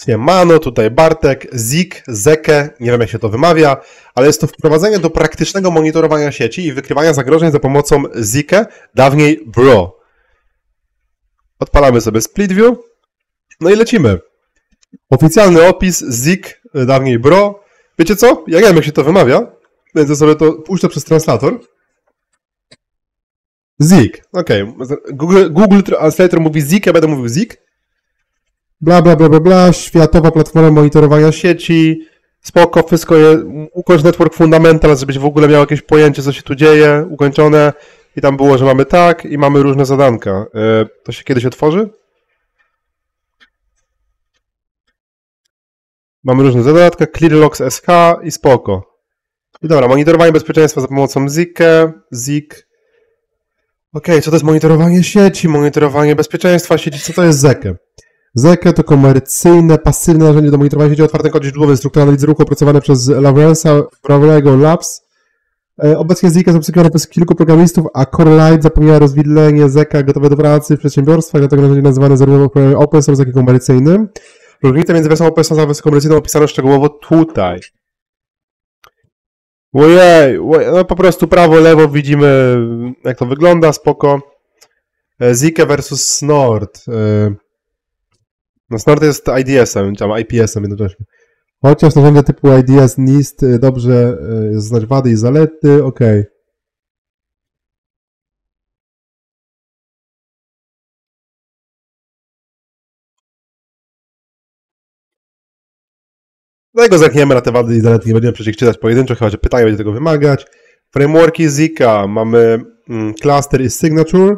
Siemano, tutaj Bartek, Zik, Zeke, nie wiem jak się to wymawia, ale jest to wprowadzenie do praktycznego monitorowania sieci i wykrywania zagrożeń za pomocą Zike, dawniej Bro. Odpalamy sobie Split View, no i lecimy. Oficjalny opis Zik, dawniej Bro. Wiecie co? Ja nie wiem jak się to wymawia, więc ja sobie to puszczę przez translator. Zik, okej. Google Translator mówi Zik, ja będę mówił Zik. Bla, bla, bla, bla, bla, światowa platforma monitorowania sieci, spoko, wszystko jest, ukończ Network Fundamentals, żebyś w ogóle miał jakieś pojęcie, co się tu dzieje, ukończone i tam było, że mamy tak i mamy różne zadanka. To się kiedyś otworzy? Mamy różne zadanka, ClearLogs SK i spoko. I dobra, monitorowanie bezpieczeństwa za pomocą Zik. Okej, co to jest monitorowanie sieci, monitorowanie bezpieczeństwa sieci, co to jest Zeke? Zeke to komercyjne, pasywne narzędzie do monitorowania sieci o otwartym kodzie źródłowym, struktura analizy ruchu opracowane przez Lawrence'a Labs. Obecnie Zeke jest obsługiwane przez kilku programistów, a CoreLight zapewnia rozwidlenie Zeka gotowe do pracy w przedsiębiorstwach, dlatego narzędzie nazywane zarówno programem open source, jak i komercyjnym. Różnica między wersją open source a wersją komercyjną opisano szczegółowo tutaj. Ojej, no po prostu prawo, lewo widzimy jak to wygląda, spoko. Zeke versus Snort. No Snort jest IDS-em, czy IPS-em jednocześnie. Chociaż narzędzia typu IDS, NIST dobrze znać wady i zalety, ok. Dlatego zerkniemy na te wady i zalety, nie będziemy przecież czytać pojedynczo, chyba że pytanie będzie tego wymagać. Frameworki Zika, mamy cluster i signature.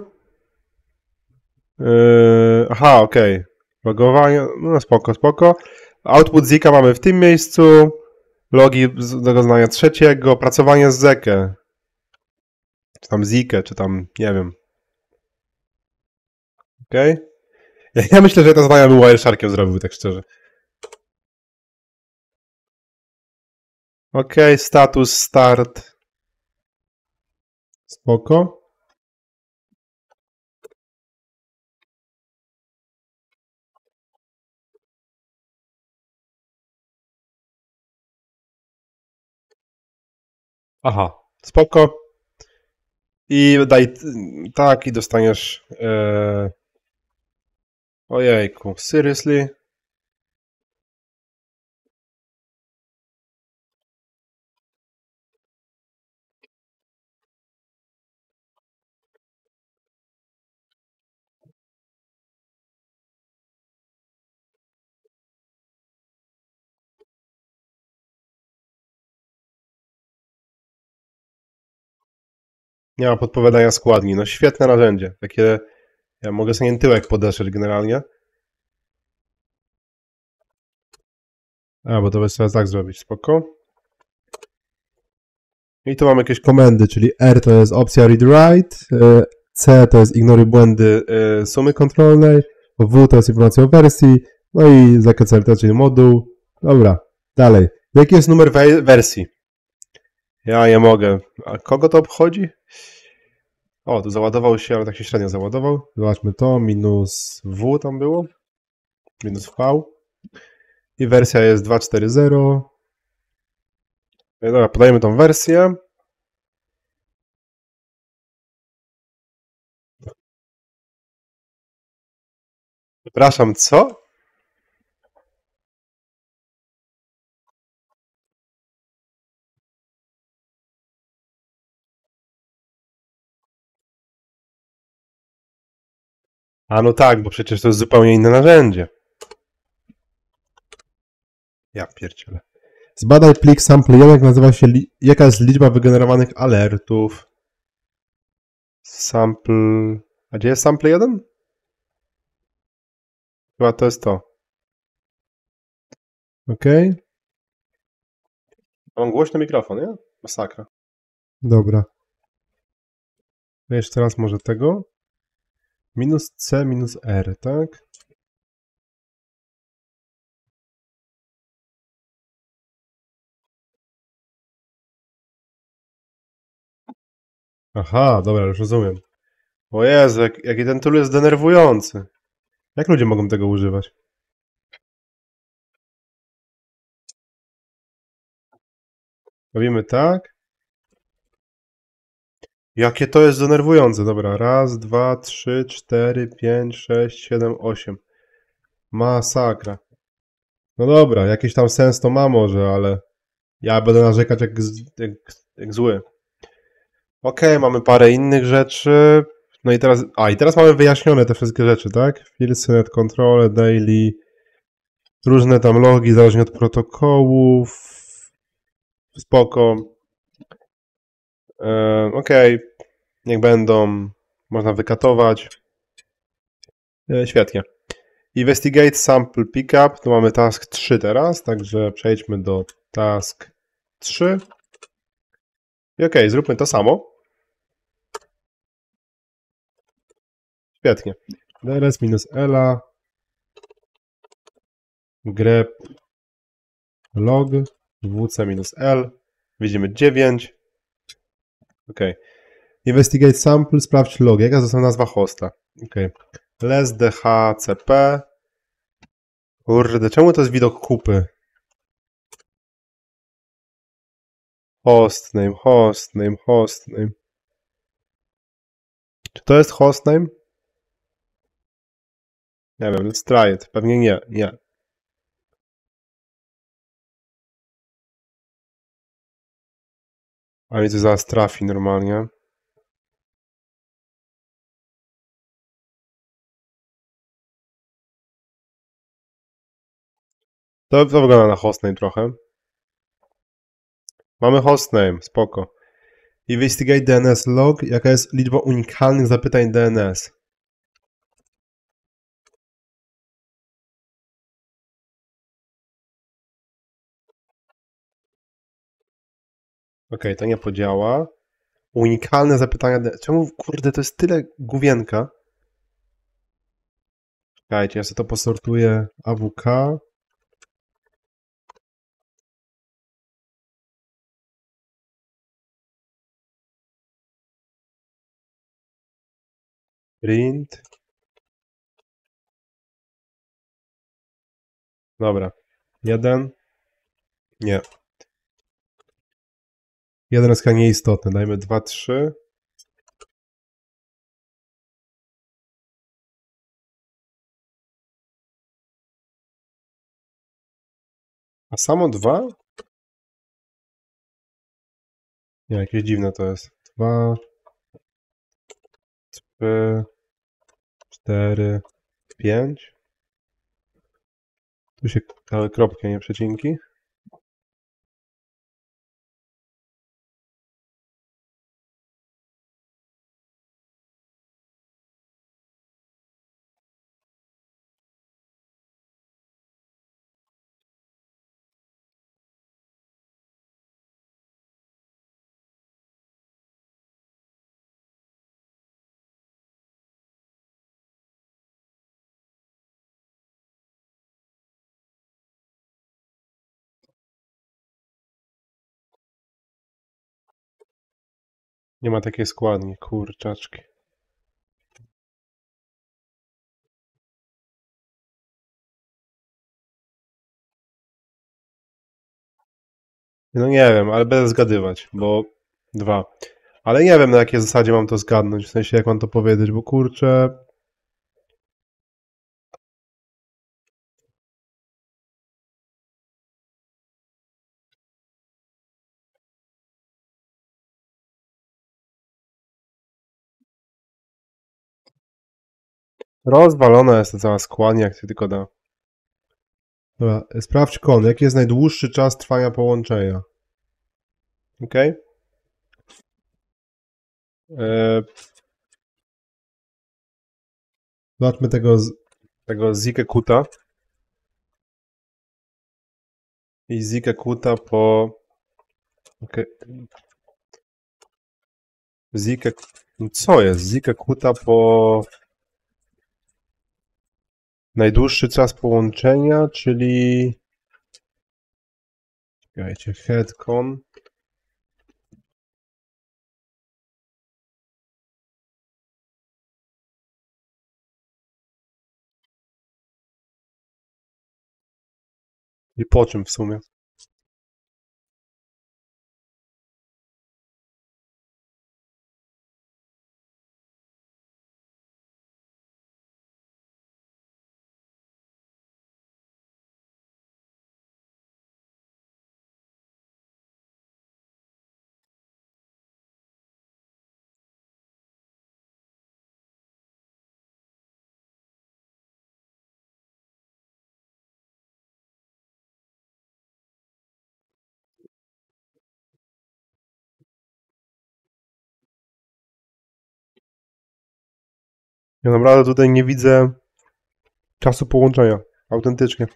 Aha, ok. Logowanie, no spoko. Output Zika mamy w tym miejscu. Logi do rozpoznania trzeciego. Opracowanie z Zeke. Czy tam Zike, czy tam, nie wiem. Ok. Ja myślę, że to zadanie bym Wiresharkiem zrobił, tak szczerze. Ok, status start. Spoko. Aha, spoko. I daj tak i dostaniesz ojejku, seriously? Nie ma podpowiadania składni. No świetne narzędzie. Takie, ja mogę sobie tyłek podeszeć generalnie. A, bo to by sobie tak zrobić, spoko. I tu mamy jakieś komendy, czyli R to jest opcja read-write, C to jest ignoruj błędy sumy kontrolnej, W to jest informacja o wersji, no i ZKCLT, czyli moduł. Dobra, dalej. Jaki jest numer wersji? Ja nie mogę. A kogo to obchodzi? O, tu załadował się, ale tak się średnio załadował. Zobaczmy to, minus W tam było. Minus V. I wersja jest 2.4.0. Dobra, podajemy tą wersję. Przepraszam, co? A no tak, bo przecież to jest zupełnie inne narzędzie. Ja pierdzielę. Zbadaj plik sample1, jak nazywa się, jaka jest liczba wygenerowanych alertów. Sample... A gdzie jest sample 1? Chyba to jest to. Ok. Mam głośny mikrofon, nie? Masakra. Dobra. Jeszcze raz może tego. Minus C, minus R, tak? Aha, dobra, już rozumiem. O Jezu, jaki ten tool jest denerwujący. Jak ludzie mogą tego używać? Robimy tak. Jakie to jest denerwujące. Dobra, raz, dwa, trzy, cztery, pięć, sześć, siedem, osiem. Masakra. No dobra, jakiś tam sens to ma może, ale ja będę narzekać jak zły. Okej, mamy parę innych rzeczy. No i teraz, i teraz mamy wyjaśnione te wszystkie rzeczy, tak? Field control, daily, różne tam logi, zależnie od protokołów. Spoko. Okej, niech będą. Można wykatować. Świetnie. Investigate sample pickup. Tu mamy task 3 teraz, także przejdźmy do task 3. I okej, zróbmy to samo. Świetnie. drs-ela grep log wc-l. Widzimy 9. Ok. Investigate sample, sprawdź log. Jaka została nazwa hosta? Ok. Les dhcp. Kurde, czemu to jest widok kupy? Hostname, hostname, hostname. Czy to jest hostname? Nie wiem, let's try it. Pewnie nie, nie. A mi to zaraz trafi normalnie. To wygląda na hostname trochę. Mamy hostname, spoko. Investigate DNS log. Jaka jest liczba unikalnych zapytań DNS? Ok, to nie podziała. Unikalne zapytania DNS. Czemu, kurde, to jest tyle główienka? Czekajcie, ja sobie to posortuję. AWK. Print. Dobra. 1. Nie. 1 SK nieistotny. Dajmy 2, 3. A samo 2? Nie, jakieś dziwne to jest. 2, 3, 4, 5. Tu się dały kropki, a nie przecinki. Nie ma takiej składni, kurczaczki. No nie wiem, ale będę zgadywać, bo 2. Ale nie wiem, na jakiej zasadzie mam to zgadnąć, w sensie jak mam to powiedzieć, bo kurczę... Rozwalona jest ta cała składnia, jak się tylko da. Dobra, sprawdź kon. Jaki jest najdłuższy czas trwania połączenia? Ok? Zobaczmy tego Zikekuta. I Zikekuta po... Okay. Co jest? Zikekuta po... Najdłuższy czas połączenia, czyli... Czekajcie, headcon. I po czym w sumie? Ja naprawdę tutaj nie widzę czasu połączenia. Autentycznie.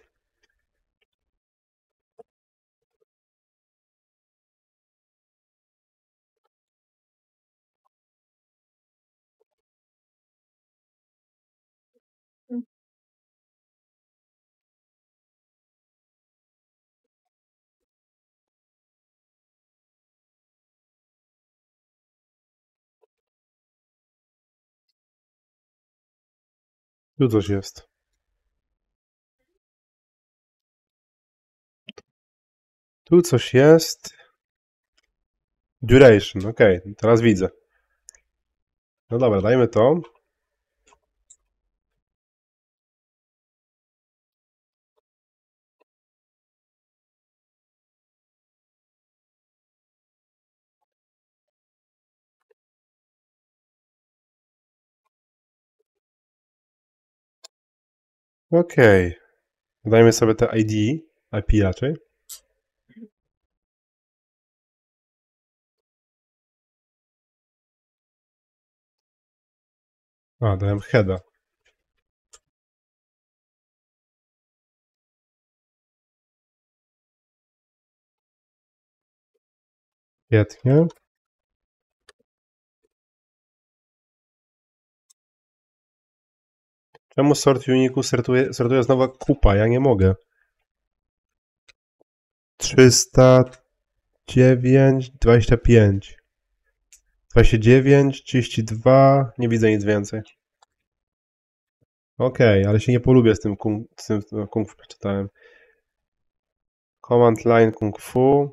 Tu coś jest. Tu coś jest. Duration, okej, teraz widzę. No dobra, dajmy to. Okej. Dajmy sobie te ID, IP raczej. A, dałem heada. Świetnie. Czemu sort uniku sortuje znowu kupa? Ja nie mogę. 309, 25. 29, 32, nie widzę nic więcej. Okej, ale się nie polubię z tym kung fu przeczytałem. Command line kung fu.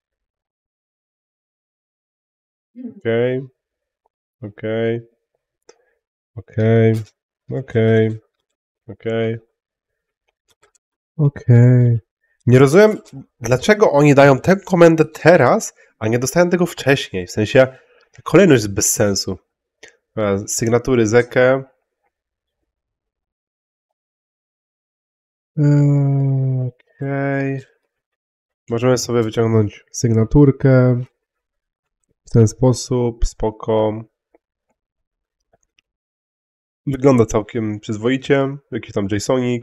Okej. Okej. Okej. Okej. Okej. Okej. Nie rozumiem, dlaczego oni dają tę komendę teraz, a nie dostałem tego wcześniej. W sensie, ta kolejność jest bez sensu. Dobra, sygnatury Zeke. Okej. Możemy sobie wyciągnąć sygnaturkę w ten sposób, spoko. Wygląda całkiem przyzwoicie. Jakiś tam JSONik.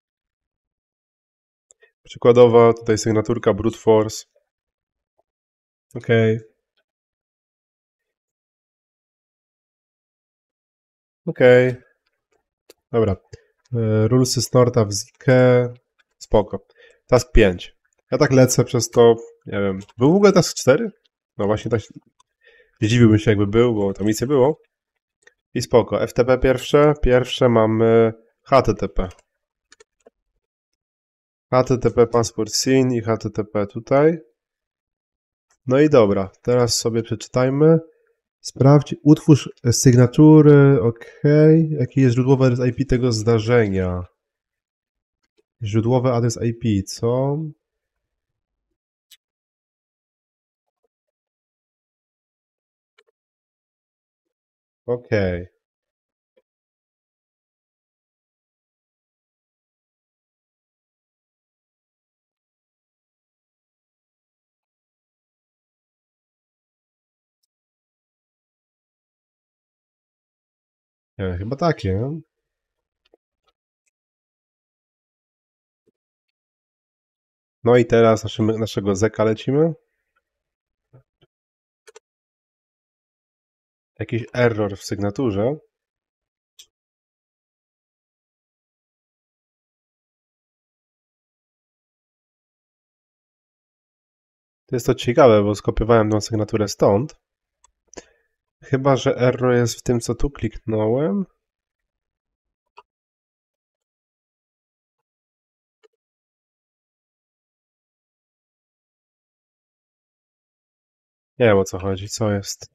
Przykładowa, tutaj sygnaturka brute force. Okej. Okej. Dobra. Rulesy snorta w Zike. Spoko. Task 5. Ja tak lecę przez to, nie wiem. Był w ogóle task 4? No właśnie tak zdziwiłbym się jakby był, bo tam nic nie było. I spoko. FTP pierwsze. Pierwsze mamy HTTP. HTTP passport scene i HTTP tutaj. No i dobra. Teraz sobie przeczytajmy. Sprawdź, utwórz sygnatury, ok. Jaki jest źródłowy adres IP tego zdarzenia? Źródłowy adres IP, co? Ok. Nie, chyba takie. Nie? No i teraz naszego zeka lecimy. Jakiś error w sygnaturze. To jest to ciekawe, bo skopiowałem tą sygnaturę stąd. Chyba że error jest w tym, co tu kliknąłem. Nie wiem o co chodzi, co jest.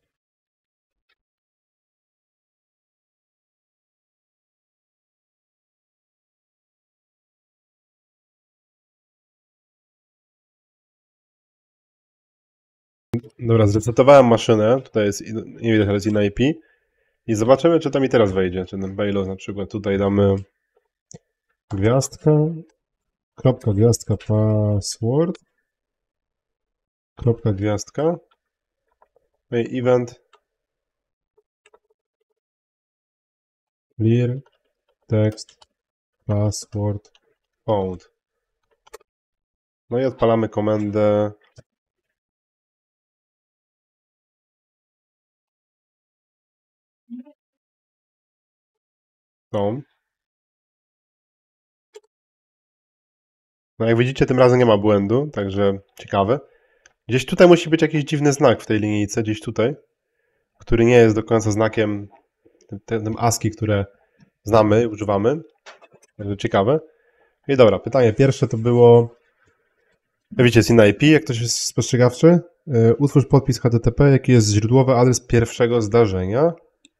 Dobra, zresetowałem maszynę. Tutaj jest, nie widać, ale jest inna IP. I zobaczymy, czy to mi teraz wejdzie. Czy ten Bailos na przykład. Tutaj damy gwiazdka, kropka, gwiazdka, password, kropka, gwiazdka. No i event clear text password found. No i odpalamy komendę tą. No jak widzicie, tym razem nie ma błędu, także ciekawe. Gdzieś tutaj musi być jakiś dziwny znak w tej linijce, gdzieś tutaj, który nie jest do końca znakiem tym ASCII, które znamy, używamy. Także ciekawe. I dobra, pytanie pierwsze to było, widzicie, jest inna IP, jak ktoś jest spostrzegawczy. Utwórz podpis HTTP, jaki jest źródłowy adres pierwszego zdarzenia.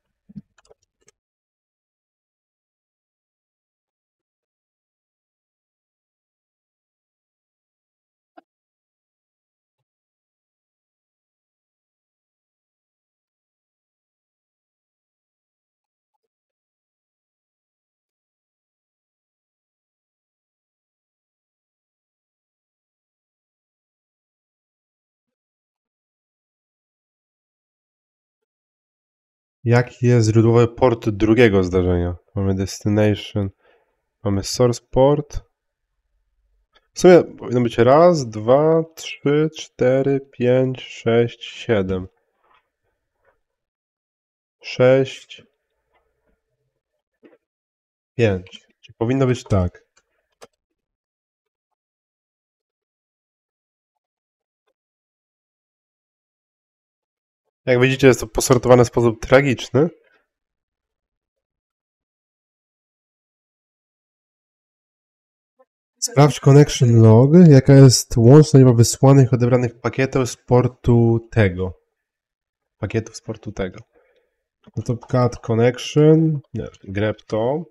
Jaki jest źródłowy port drugiego zdarzenia? Mamy destination, mamy source port. W sumie powinno być raz, dwa, trzy, cztery, pięć, sześć, siedem. 6, 5. Czyli powinno być tak. Jak widzicie, jest to posortowane w sposób tragiczny. Sprawdź connection log, jaka jest łączna liczba wysłanych i odebranych pakietów z portu tego. Pakietów z portu tego. No to cut connection, nie, grep to.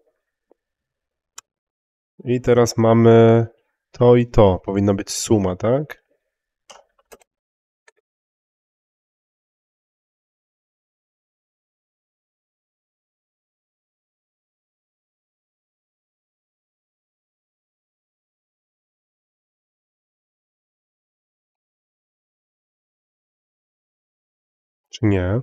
I teraz mamy to i to. Powinna być suma, tak? Czy nie?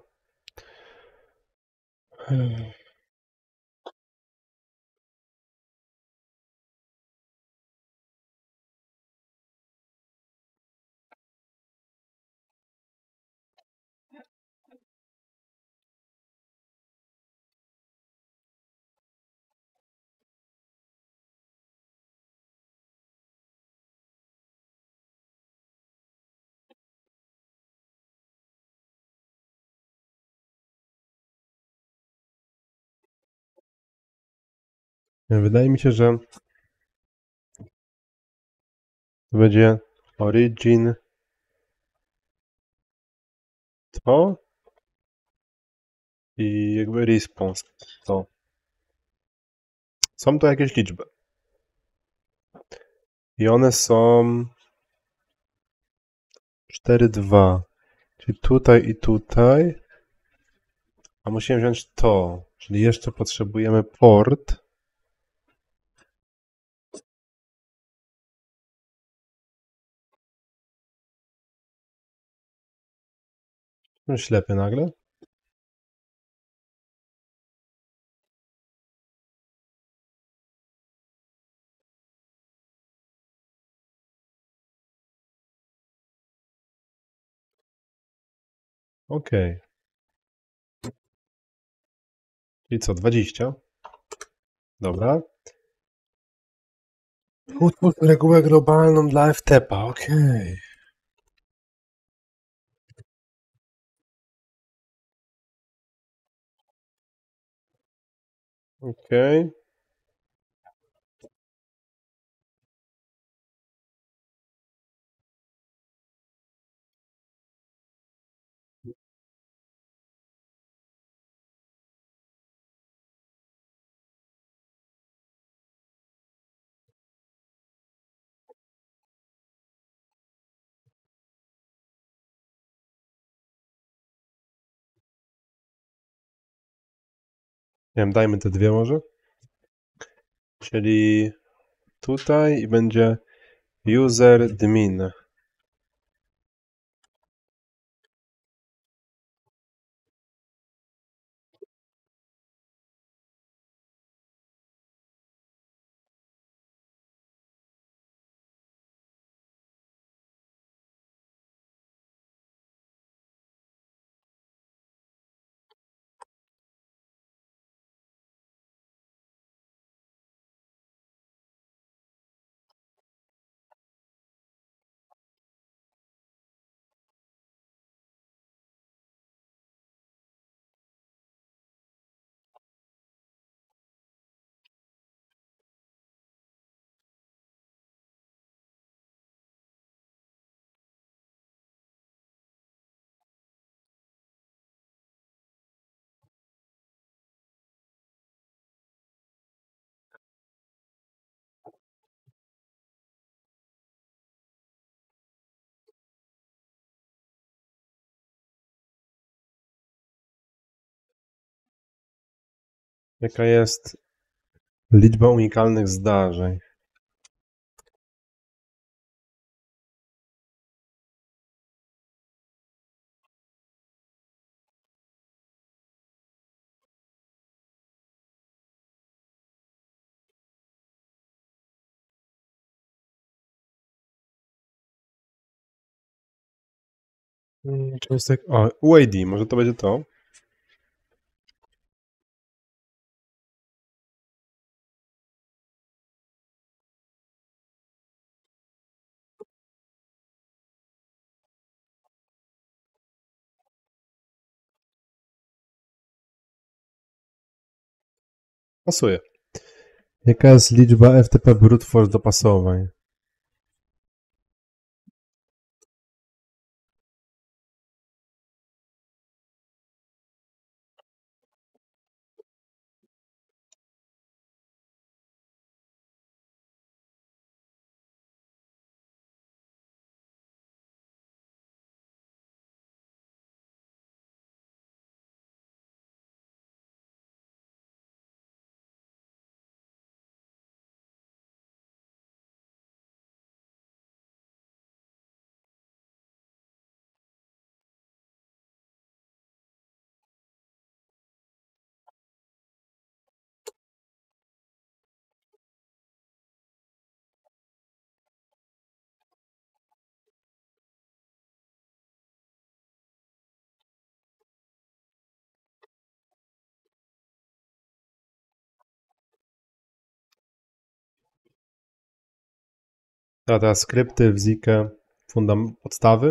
Wydaje mi się, że to będzie origin to i jakby response to. Są to jakieś liczby. I one są 4, 2. Czyli tutaj i tutaj. A musimy wziąć to. Czyli jeszcze potrzebujemy port. No ślepy nagle. OK. I co, 20? Dobra. Utwórz regułę globalną dla FTP-a. OK. OK. Nie wiem, dajmy te dwie może. Czyli tutaj i będzie user admin. Jaka jest liczba unikalnych zdarzeń? Czy jest tak... O, UAD, może to będzie to? Pasuje. Jaka jest liczba FTP brute force dopasowań? A teraz skrypty w Zika, podstawy.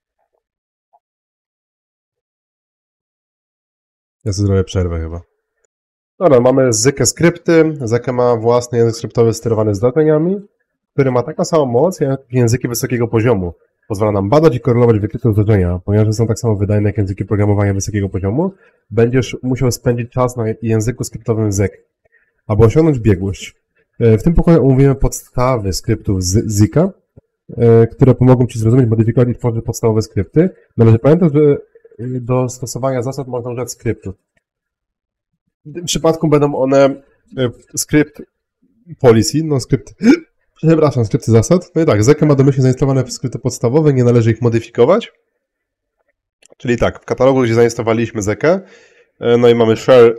Ja sobie zrobię przerwę chyba. Dobra, mamy Zykę skrypty. Zyka ma własny język skryptowy sterowany zdarzeniami, który ma taką samą moc jak języki wysokiego poziomu. Pozwala nam badać i korelować wykryte zdarzenia. Ponieważ są tak samo wydajne jak języki programowania wysokiego poziomu, będziesz musiał spędzić czas na języku skryptowym Zyk, aby osiągnąć biegłość. W tym pokoju omówimy podstawy skryptów Zika, które pomogą Ci zrozumieć, modyfikować i tworzyć podstawowe skrypty. Należy pamiętać, że do stosowania zasad można używać skryptów. W tym przypadku będą one skrypt policy, skrypty zasad. No i tak, Zeka ma domyślnie zainstalowane skrypty podstawowe, nie należy ich modyfikować. Czyli tak, w katalogu, gdzie zainstalowaliśmy Zekę, no i mamy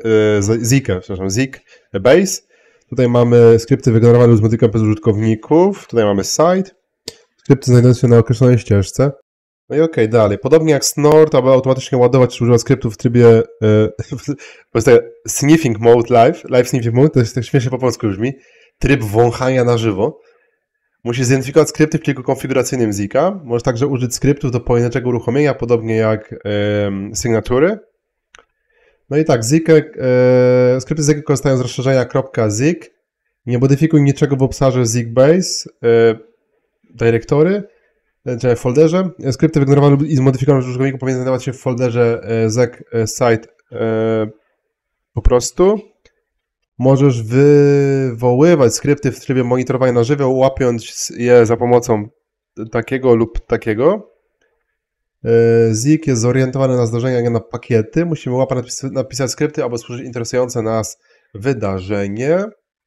Zik base. Tutaj mamy skrypty wygenerowane lub zmodyfikowane przez użytkowników. Tutaj mamy site. Skrypty znajdują się na określonej ścieżce. No i okej, dalej. Podobnie jak Snort, aby automatycznie ładować czy używać skryptów w trybie sniffing mode live sniffing mode, to jest tak śmiesznie po polsku brzmi, tryb wąchania na żywo. Musisz zidentyfikować skrypty w pliku konfiguracyjnym Zika. Możesz także użyć skryptów do pojedynczego uruchomienia, podobnie jak sygnatury. No i tak, skrypty Zika korzystają z rozszerzenia .zik. Nie modyfikuj niczego w obszarze ZikBase, dyrektory, czyli w folderze. Skrypty wygenerowane i zmodyfikowane przez użytkownika powinny znajdować się w folderze zek site po prostu. Możesz wywoływać skrypty w trybie monitorowania na żywioł, łapiąc je za pomocą takiego lub takiego. Zik jest zorientowany na zdarzenia, a nie na pakiety. Musimy łapać napisać skrypty, aby stworzyć interesujące nas wydarzenie.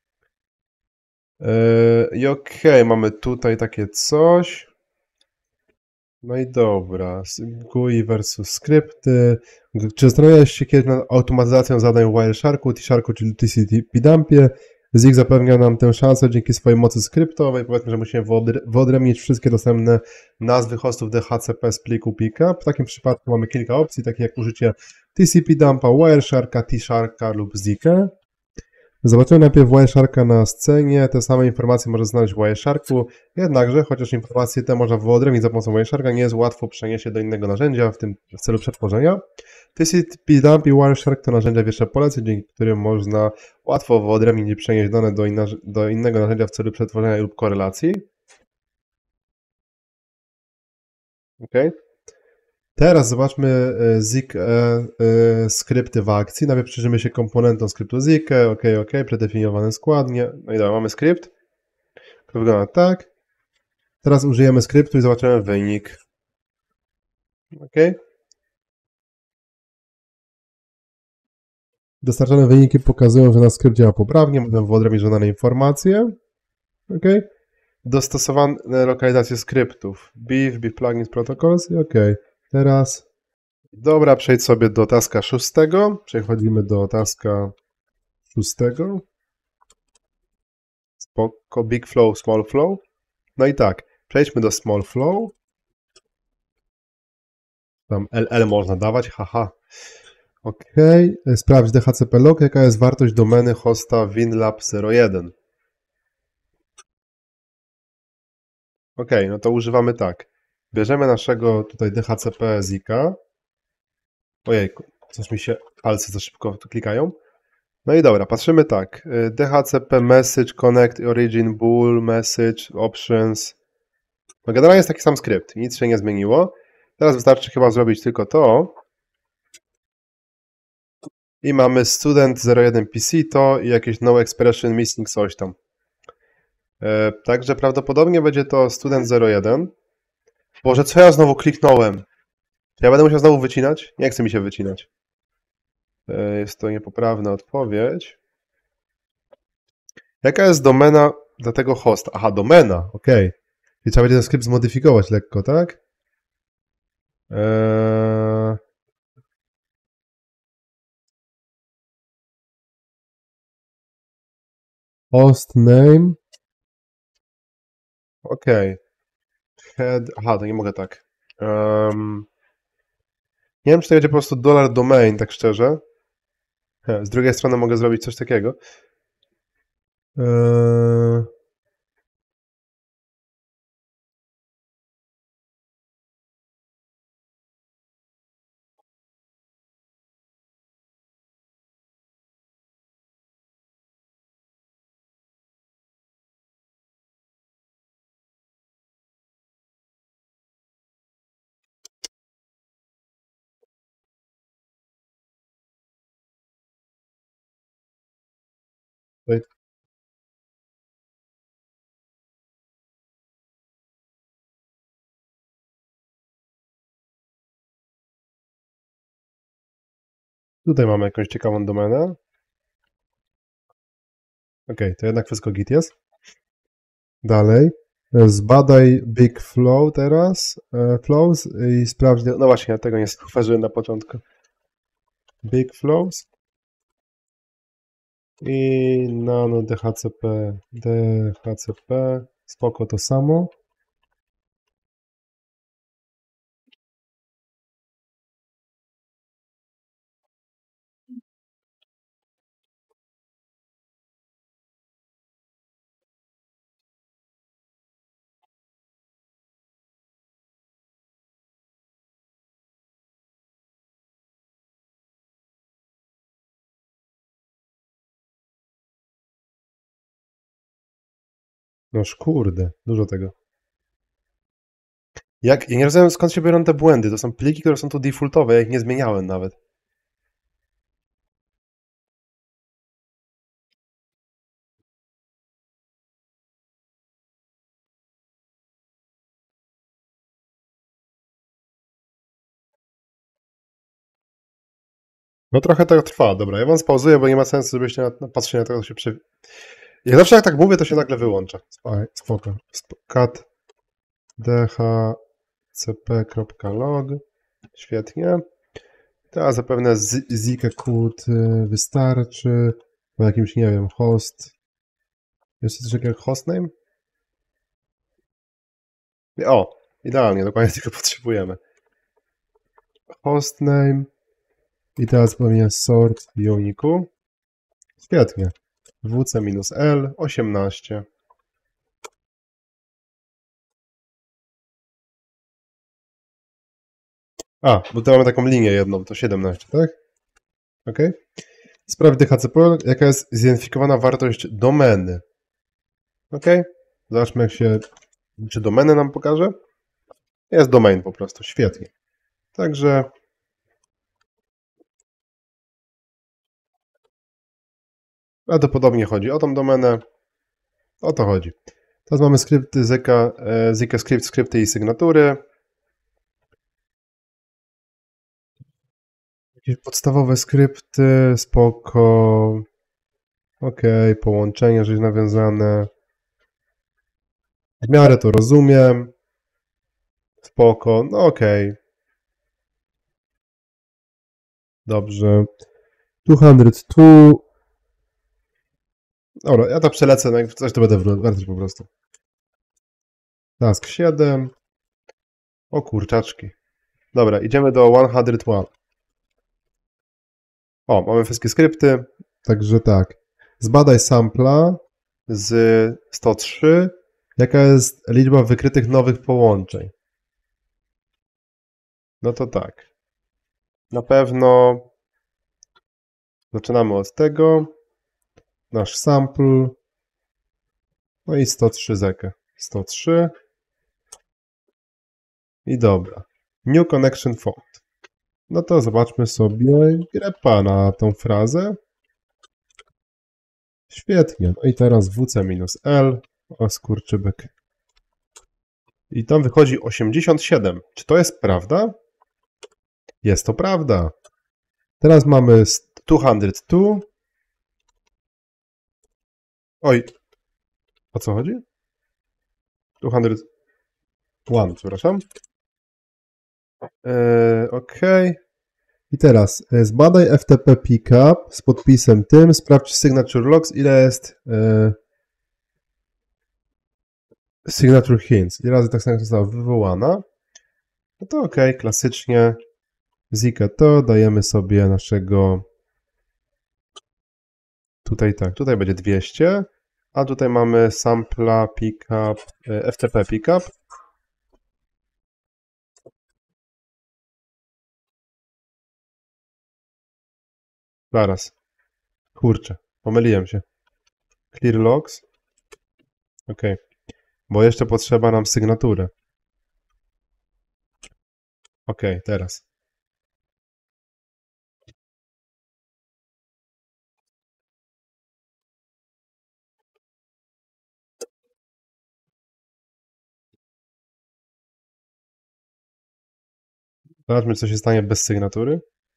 I okej, mamy tutaj takie coś. No i dobra. GUI versus skrypty. Czy zastanawiałeś się kiedyś nad automatyzacją zadań w Wiresharku, T-Sharku czy TCP dumpie? Zik zapewnia nam tę szansę dzięki swojej mocy skryptowej. Powiedzmy, że musimy wyodrębnić wszystkie dostępne nazwy hostów DHCP z pliku pickup. W takim przypadku mamy kilka opcji, takie jak użycie TCP dumpa, Wiresharka, T-Sharka lub Zika. Zobaczymy najpierw Wiresharka na scenie. Te same informacje można znaleźć w Wiresharku. Jednakże, chociaż informacje te można wyodrębnić za pomocą Wiresharka, nie jest łatwo przenieść je do innego narzędzia, w tym w celu przetworzenia. TCP dump i Wireshark to narzędzia wierzchne poleceń, dzięki którym można łatwo wyodrębnić i przenieść dane do innego narzędzia w celu przetworzenia lub korelacji. OK. Teraz zobaczmy Zik skrypty w akcji. Najpierw przyjrzymy się komponentom skryptu Zik. OK, przedefiniowany składnie. No i dobra, mamy skrypt, który wygląda tak. Teraz użyjemy skryptu i zobaczymy wynik. OK. Dostarczone wyniki pokazują, że nasz skrypt działa poprawnie, możemy wyodrębnić żądane informacje. OK. Dostosowane lokalizacje skryptów. Beef plugins protocols. OK. Teraz, dobra, przejdź sobie do taska 6. Przechodzimy do taska 6. Spoko, big flow, small flow. No i tak, przejdźmy do small flow. Tam LL można dawać, haha. OK, sprawdź DHCP log, jaka jest wartość domeny hosta winlab01. OK, no to używamy tak. Bierzemy naszego tutaj DHCP Zika. Ojejku, coś mi się palce za szybko tu klikają. No i dobra, patrzymy tak. DHCP message, connect, origin, bool, message, options. No generalnie jest taki sam skrypt, nic się nie zmieniło. Teraz wystarczy chyba zrobić tylko to. I mamy student01 PC to i jakieś no expression missing coś tam. Także prawdopodobnie będzie to student01. Boże, co ja znowu kliknąłem? Czy ja będę musiał znowu wycinać? Nie chce mi się wycinać. Jest to niepoprawna odpowiedź. Jaka jest domena dla tego hosta? Aha, domena, ok. Czyli trzeba będzie ten skrypt zmodyfikować lekko, tak? Host name. Ok. Head. Aha, to nie mogę tak. Nie wiem, czy to będzie po prostu $domain, tak szczerze. Z drugiej strony mogę zrobić coś takiego. Tutaj mamy jakąś ciekawą domenę. Ok, to jednak wszystko git jest. Dalej. Zbadaj Big Flow teraz. Flows i sprawdź. No właśnie, ja tego nie zauważyłem na początku. Big Flows. I nano DHCP. DHCP. Spoko to samo. Noż kurde, dużo tego. Ja nie rozumiem, skąd się biorą te błędy. To są pliki, które są tu defaultowe, ja ich nie zmieniałem nawet. No trochę to trwa, dobra, ja wam spauzuję, bo nie ma sensu, żebyście patrzyli na to, co się Jak zawsze jak tak mówię, to się nagle wyłącza. Spoko. Cat dhcp.log. Świetnie. Teraz zapewne zika code wystarczy. Po jakimś, nie wiem, host. Jeszcze coś takiego jak hostname? O, idealnie, dokładnie tego potrzebujemy. Hostname. I teraz pewnie sort uniku. Świetnie. wc-l 18. A, bo tu mamy taką linię jedną, to 17, tak? OK. Sprawdź DHCP, jaka jest zidentyfikowana wartość domeny. OK. Zobaczmy, czy domenę nam pokaże. Jest domain po prostu, świetnie. Także prawdopodobnie chodzi o tą domenę. O to chodzi. Teraz mamy skrypty Zika script, skrypty i sygnatury. Jakieś podstawowe skrypty, spoko. Okej, połączenia, rzecz nawiązane. W miarę to rozumiem. Spoko, no okej. Dobrze. 202. Dobra, ja to przelecę, no jak coś to będę wracać po prostu. Task 7. O kurczaczki. Dobra, idziemy do 101. O, mamy wszystkie skrypty. Także tak. Zbadaj sampla z 103. Jaka jest liczba wykrytych nowych połączeń? No to tak. Na pewno zaczynamy od tego. Nasz sample. No i 103 zekę. 103. I dobra. New connection found. No to zobaczmy sobie grepa na tą frazę. Świetnie. No i teraz WC-L. O skurczybyk. I tam wychodzi 87. Czy to jest prawda? Jest to prawda. Teraz mamy 202. Oj. O co chodzi? 201, przepraszam. OK. I teraz zbadaj FTP pickup z podpisem tym, sprawdź signature logs, ile jest signature hints. Ile razy tak samo została wywołana. No to OK, klasycznie Zika to dajemy sobie naszego tutaj tak, tutaj będzie 200, a tutaj mamy sampla pickup, FTP pickup. Zaraz. Kurczę, pomyliłem się. Clear logs. OK. Bo jeszcze potrzeba nam sygnatury. OK, teraz. Zobaczmy, co się stanie bez sygnatury.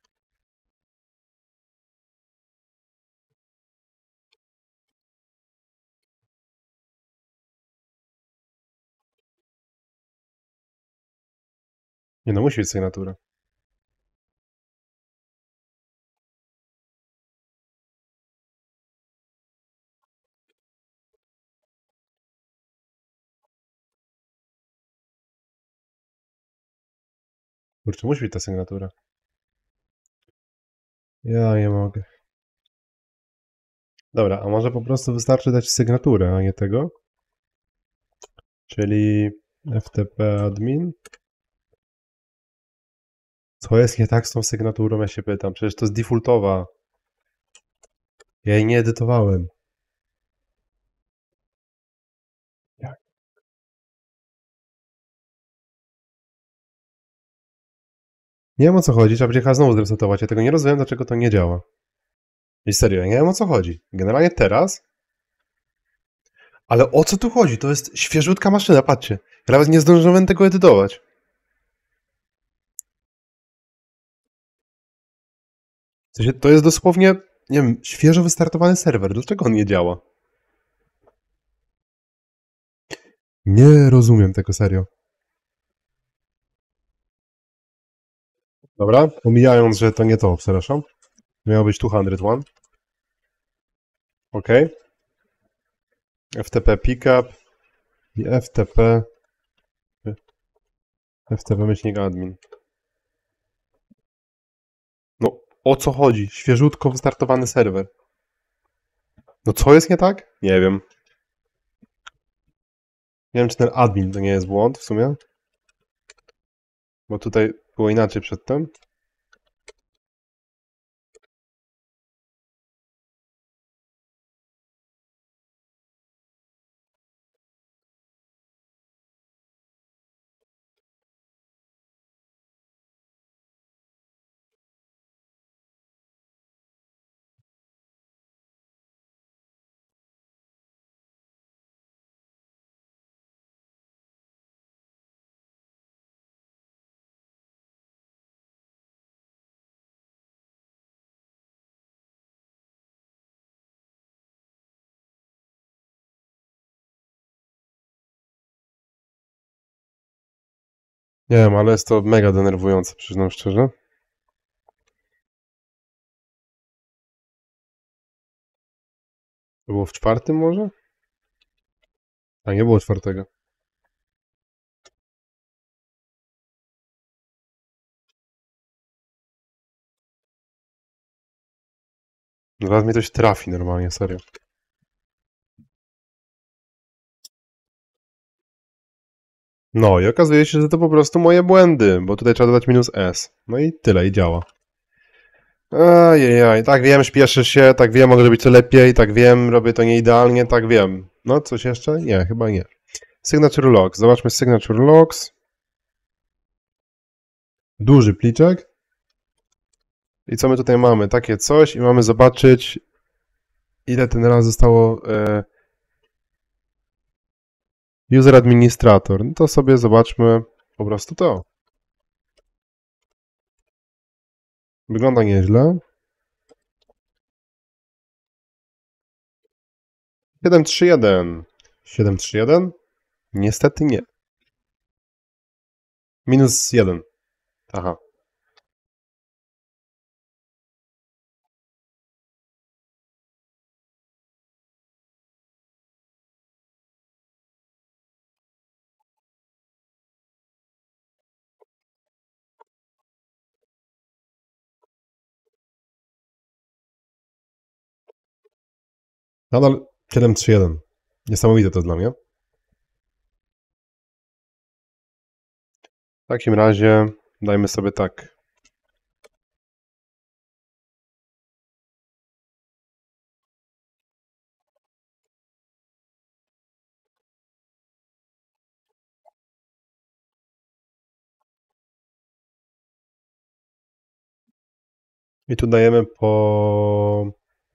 Nie no, musi być sygnatura. Kurczę, musi być ta sygnatura. Ja nie mogę. Dobra, a może po prostu wystarczy dać sygnaturę, a nie tego? Czyli FTP admin. Co jest nie tak z tą sygnaturą, ja się pytam. Przecież to jest defaultowa. Ja jej nie edytowałem. Jak? Nie wiem o co chodzi, trzeba będzie chyba znowu zresetować. Ja tego nie rozumiem, dlaczego to nie działa. I serio, ja nie wiem o co chodzi. Generalnie teraz... Ale o co tu chodzi? To jest świeżutka maszyna, patrzcie. Ja nawet nie zdążyłem tego edytować. W sensie, to jest dosłownie, nie wiem, świeżo wystartowany serwer. Dlaczego on nie działa? Nie rozumiem tego serio. Dobra, pomijając, że to nie to, przepraszam. Miało być 201. OK. FTP pickup i FTP admin. No, o co chodzi? Świeżutko wystartowany serwer. No co jest nie tak? Nie wiem. Nie wiem, czy ten admin to nie jest błąd w sumie. Bo tutaj było inaczej przedtem. Nie wiem, ale jest to mega denerwujące, przyznam szczerze. To było w czwartym może? A nie było czwartego. Zaraz mi coś trafi normalnie, serio. No i okazuje się, że to po prostu moje błędy, bo tutaj trzeba dodać minus S. No i tyle, i działa. Ajajaj, tak wiem, śpieszę się, tak wiem, mogę robić to lepiej, tak wiem, robię to nieidealnie, tak wiem. No, coś jeszcze? Nie, chyba nie. Signature Logs. Zobaczmy Signature Logs. Duży pliczek. I co my tutaj mamy? Takie coś i mamy zobaczyć, ile ten raz zostało user administrator. No to sobie zobaczmy po prostu to. Wygląda nieźle. 731. 731? Niestety nie. Minus 1. Aha. Nadal 731. Niesamowite to dla mnie. W takim razie dajmy sobie tak. I tu dajemy po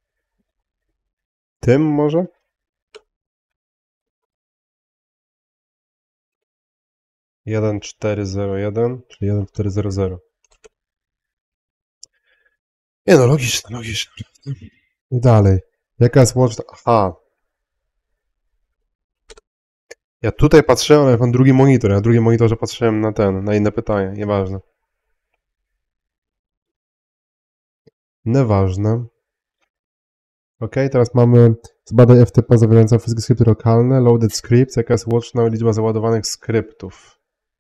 tym może? Jeden 401, czyli 1400. Nie no, logiczne, logiczne. I dalej. Jaka jest łączna... Aha. Ja tutaj patrzyłem, ale mam drugi monitor. Ja na drugim monitorze patrzyłem na inne pytanie. Nieważne. Nieważne. Ok, teraz mamy zbadaj FTP zawierająca wszystkie skrypty lokalne, loaded scripts, jaka jest łączna liczba załadowanych skryptów.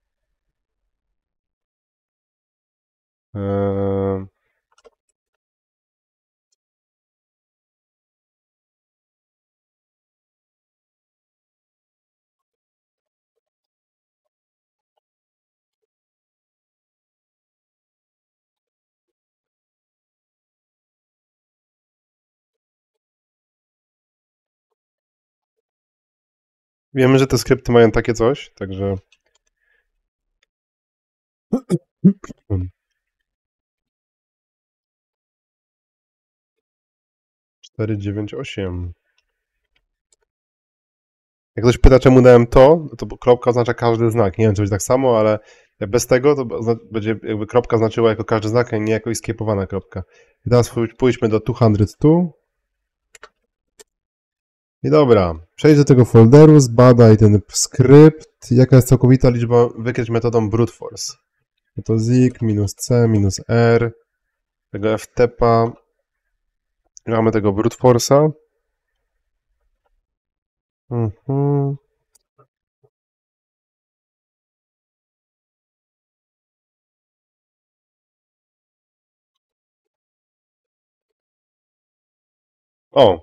Wiemy, że te skrypty mają takie coś, także... 498. Jak ktoś pyta, czemu dałem to kropka oznacza każdy znak. Nie wiem, czy będzie tak samo, ale bez tego to będzie jakby kropka znaczyła jako każdy znak, a nie jako escape'owana kropka. I teraz pójdźmy do 202. I dobra, przejdź do tego folderu, zbadaj ten skrypt, jaka jest całkowita liczba, wykryć metodą brute force. To zik, minus c, minus r, tego ftpa, mamy tego brute force'a. O!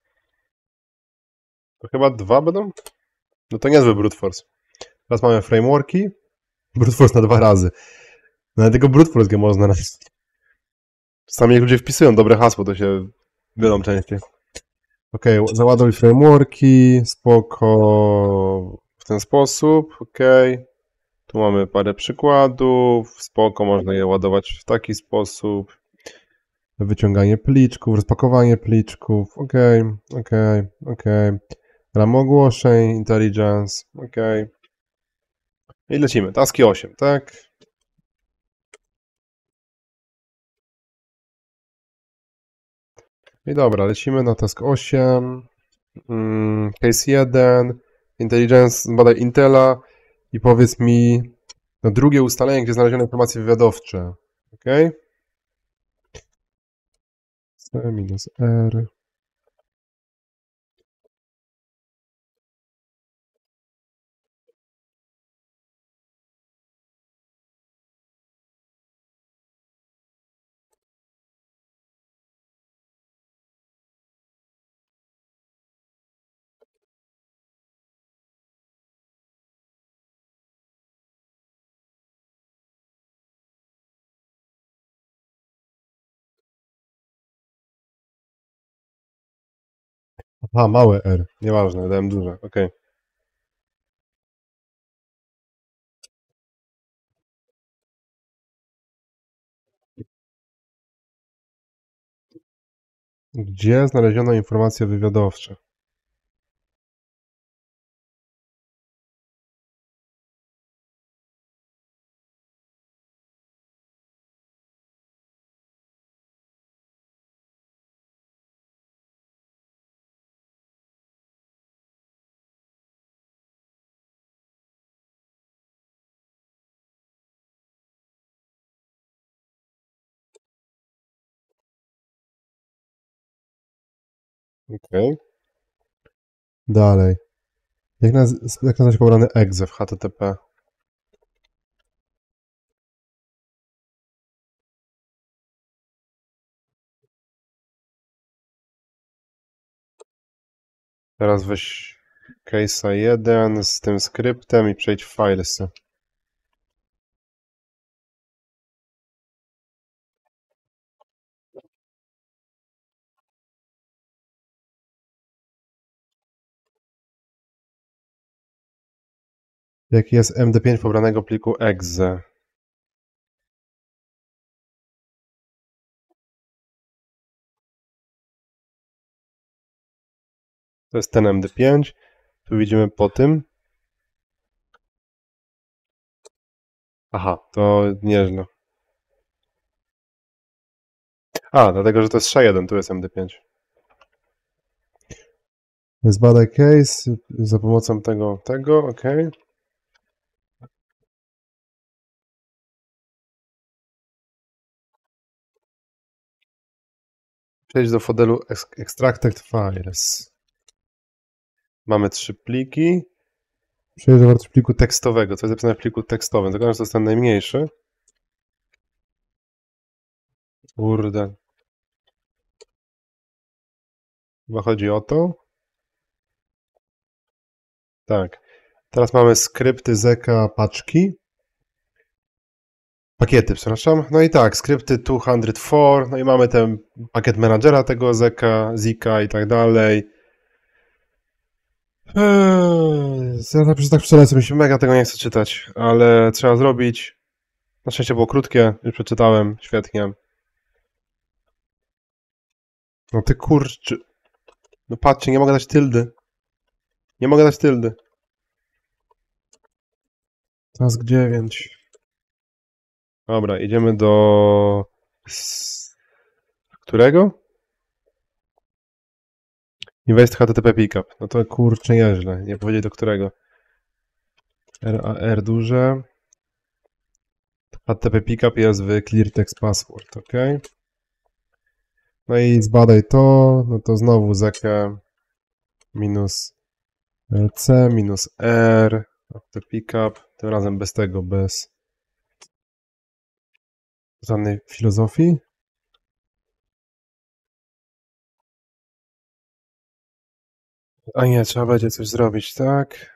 To chyba 2 będą? No to niezły brute force. Teraz mamy frameworki. Brute force na 2 razy. Nawet tego brute force nie można znaleźć. Czasami jak ludzie wpisują dobre hasło, to się mylą częściej. Ok, załaduj frameworki, spoko, w ten sposób, ok. Tu mamy parę przykładów, spoko, można je ładować w taki sposób. Wyciąganie pliczków, rozpakowanie pliczków, ok. RAM ogłoszeń, intelligence, ok. I lecimy, taski 8, tak? I dobra, lecimy na task 8, case 1, intelligence, badaj Intela i powiedz mi, No drugie ustalenie, gdzie znaleziono informacje wywiadowcze. Ok? C minus R. Aha, małe R. Nieważne, dałem duże. Ok. Gdzie znaleziono informacje wywiadowcze? Ok. Dalej. Jak nazwać pobrany exe w HTTP? Teraz weź case'a 1 z tym skryptem i przejdź w filesy. Jaki jest MD5 pobranego pliku exe? To jest ten MD5. Tu widzimy po tym. Aha, to nieźle. A, dlatego, że to jest SHA-1, tu jest MD5. Zbadaj case za pomocą tego, ok. Przejdź do fotelu Extracted Files. Mamy 3 pliki. Przejdź do wartości pliku tekstowego. Co jest zapisane w pliku tekstowym? Zakładam, że to jest ten najmniejszy. Kurde. Chyba chodzi o to. Tak. Teraz mamy skrypty zeka paczki. Pakiety, przepraszam. No i tak, skrypty 204, no i mamy ten pakiet menadżera tego zika i tak dalej. Ja tak przelecę, mi się mega tego nie chce czytać, ale trzeba zrobić. Na szczęście było krótkie, już przeczytałem, świetnie. No ty kurczę. No patrzcie, nie mogę dać tyldy. Nie mogę dać tyldy. Task 9. Dobra, idziemy do... Którego? Invest HTTP Pickup. No to kurczę nieźle, nie powiedzieć do którego. RAR duże. HTTP Pickup jest w Clear Text Password, ok? No i zbadaj to, no to znowu zeka minus C minus R, HTTP Pickup, tym razem bez tego, bez żadnej filozofii. A nie, trzeba będzie coś zrobić, tak?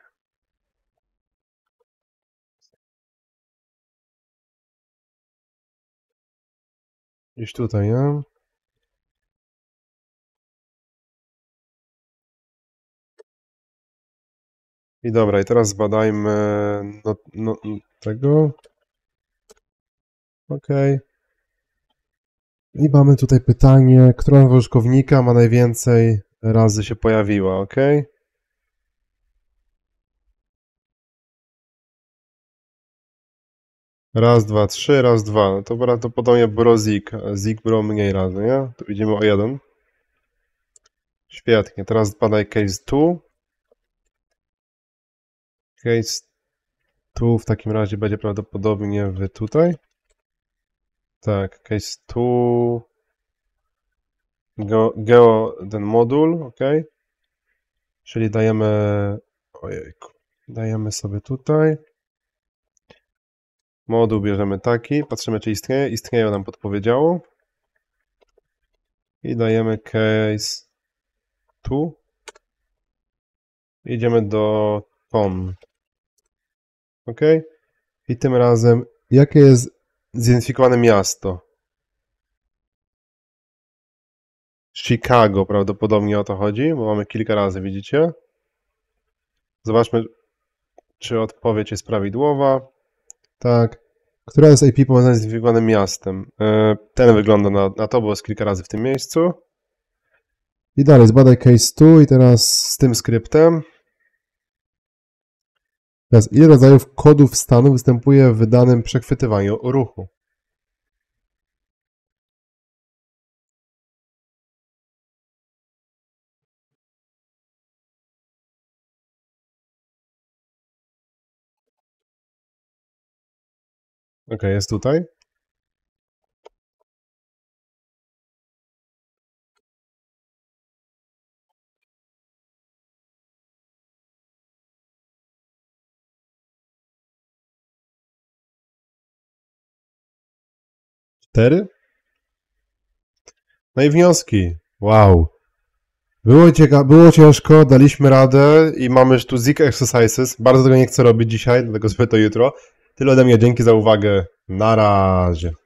Gdzieś tutaj, nie? I dobra, i teraz zbadajmy tego. Ok. I mamy tutaj pytanie, która nazwa użytkownika ma najwięcej razy się pojawiła, ok? Raz, dwa, trzy, raz, dwa. No to prawdopodobnie brozik. Zik brał mniej razy, nie? Tu widzimy o 1. Świetnie. Teraz badaj case 2. Case Tu w takim razie będzie prawdopodobnie tutaj. Tak, case tu. Geo ten moduł, ok. Czyli dajemy. Ojejku. Dajemy sobie tutaj. Moduł bierzemy taki. Patrzymy, czy istnieje. Istnieje, nam podpowiedziało. I dajemy case tu. Idziemy do tom. Ok. I tym razem, jakie jest zidentyfikowane miasto? Chicago prawdopodobnie o to chodzi, bo mamy kilka razy, widzicie? Zobaczmy, czy odpowiedź jest prawidłowa. Tak. Która jest IP powiązana z zidentyfikowanym miastem? Ten wygląda na to, bo jest kilka razy w tym miejscu. I dalej, zbadaj case tu i teraz z tym skryptem. Teraz, ile rodzajów kodów stanu występuje w danym przechwytywaniu ruchu? Ok, jest tutaj. Cztery? No i wnioski. Wow. Było ciężko, daliśmy radę i mamy już tu Zik Exercises. Bardzo tego nie chcę robić dzisiaj, dlatego sobie to jutro. Tyle ode mnie, dzięki za uwagę. Na razie.